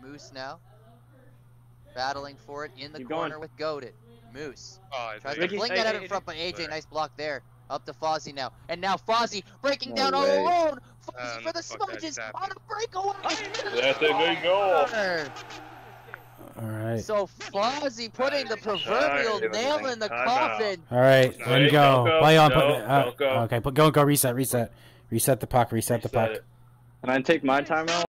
Moose now. Battling for it in the Keep corner going. with Goated. Moose. Oh, Tries to Ricky, fling that out in front, but AJ, nice block there. Up to Fazzi now. And now Fazzi breaking down all alone. Fazzi for the smudges on a breakaway. That's a good goal. All right. So Fazzi putting the proverbial nail in the coffin. All right, and go. Play on. Don't go. Okay, go reset. Reset the puck. Reset the puck. Can I take my timeout?